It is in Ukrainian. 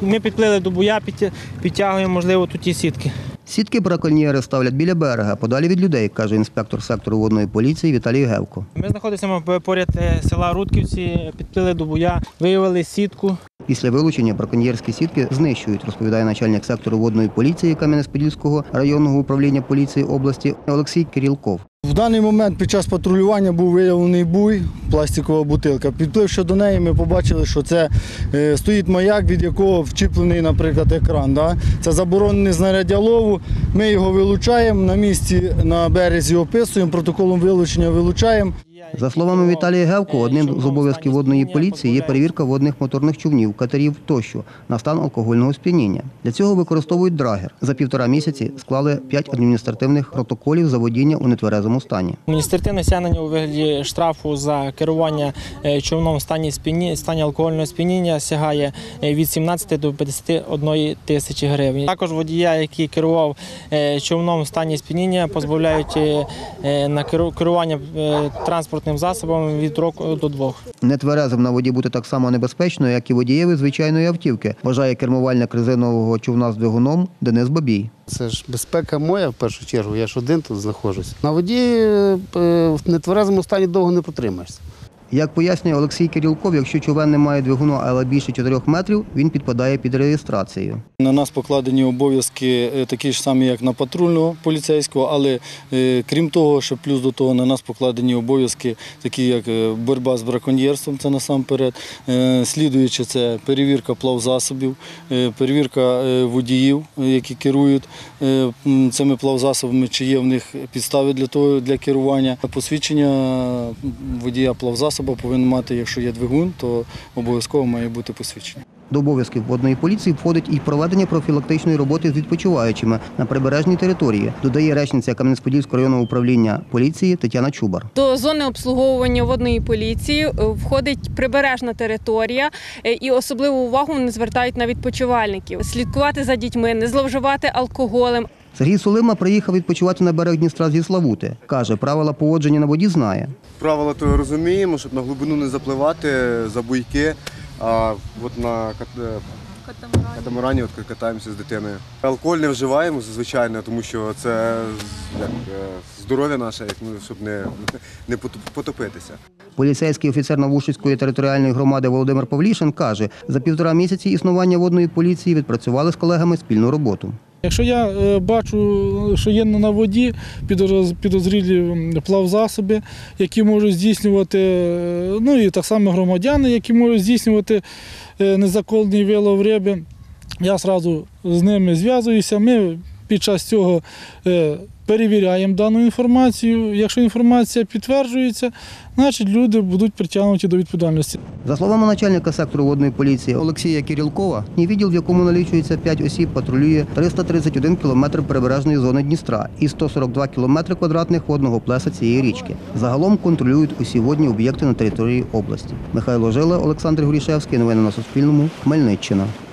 Ми підплили до буя, підтягуємо, можливо, тут ті сітки. Сітки браконьєри ставлять біля берега, подалі від людей, каже інспектор сектору водної поліції Віталій Гевко. Ми знаходимося поряд села Рудківці, підплили до буя, виявили сітку. Після вилучення браконьєрські сітки знищують, розповідає начальник сектору водної поліції Кам'янець-Подільського районного управління поліції області Олексій Кирилков. В даний момент під час патрулювання був виявлений буй, пластикова бутилка. Підпливши до неї, ми побачили, що це стоїть маяк, від якого вчіплений, наприклад, екран. Це заборонене знаряддя лову. Ми його вилучаємо, на місці, на березі описуємо, протоколом вилучення вилучаємо. За словами Віталія Гевко, одним з обов'язків водної поліції є перевірка водних моторних човнів, катерів тощо на стан алкогольного сп'яніння. Для цього використовують драгер. За 1,5 місяці склали 5 адміністративних протоколів за водіння у нетверезому стані. Адміністративне стягнення у вигляді штрафу за керування човном в стані алкогольного сп'яніння сягає від 17 до 51 тисячі гривень. Також водія, який керував човном в стані сп'яніння, позбавляють на керування транспортним засобом від року до 2. Нетверезим на воді бути так само небезпечно, як і водієві звичайної автівки, вважає кермувальник резинового човна з двигуном Денис Бабій. Це ж безпека моя в першу чергу, я ж один тут знаходжусь. На воді в нетверезому стані довго не протримаєшся. Як пояснює Олексій Кирилков, якщо човен не має двигуна, але більше 4 метрів, він підпадає під реєстрацію. На нас покладені обов'язки такі ж самі, як на патрульного поліцейського, але крім того, що плюс до того на нас покладені обов'язки, такі як боротьба з браконьєрством, це насамперед, слідуючи це перевірка плавзасобів, перевірка водіїв, які керують цими плавзасобами, чи є в них підстави для керування. Посвідчення водія плавзасобу повинен мати, якщо є двигун, то обов'язково має бути посвідчення. До обов'язків водної поліції входить і проведення профілактичної роботи з відпочиваючими на прибережній території, додає речниця Кам'янець-Подільського районного управління поліції Тетяна Чубар. До зони обслуговування водної поліції входить прибережна територія і особливу увагу вони звертають на відпочивальників. Слідкувати за дітьми, не зловживати алкоголем. Сергій Сулима приїхав відпочивати на берег Дністра зі Славути. Каже, правила поводження на воді знає. Правила то розуміємо, щоб на глибину не запливати за буйки, а от на катамарані катаємося з дитиною. Алкоголь не вживаємо, звичайно, тому що це здоров'я наше, щоб не потопитися. Поліцейський офіцер Новушицької територіальної громади Володимир Павлішин каже, за 1,5 місяці існування водної поліції відпрацювали з колегами спільну роботу. Якщо я бачу, що є на воді підозрілі плавзасоби, які можуть здійснювати, ну і так само громадяни, які можуть здійснювати незаконний вилов риби, я одразу з ними зв'язуюся. Ми під час цього перевіряємо дану інформацію. Якщо інформація підтверджується, значить люди будуть притягнуті до відповідальності. За словами начальника сектору водної поліції Олексія Кирилкова, відділ, в якому налічується 5 осіб, патрулює 331 кілометр прибережної зони Дністра і 142 кілометри квадратних водного плеса цієї річки. Загалом контролюють усі водні об'єкти на території області. Михайло Жила, Олександр Горішевський. Новини на Суспільному. Хмельниччина.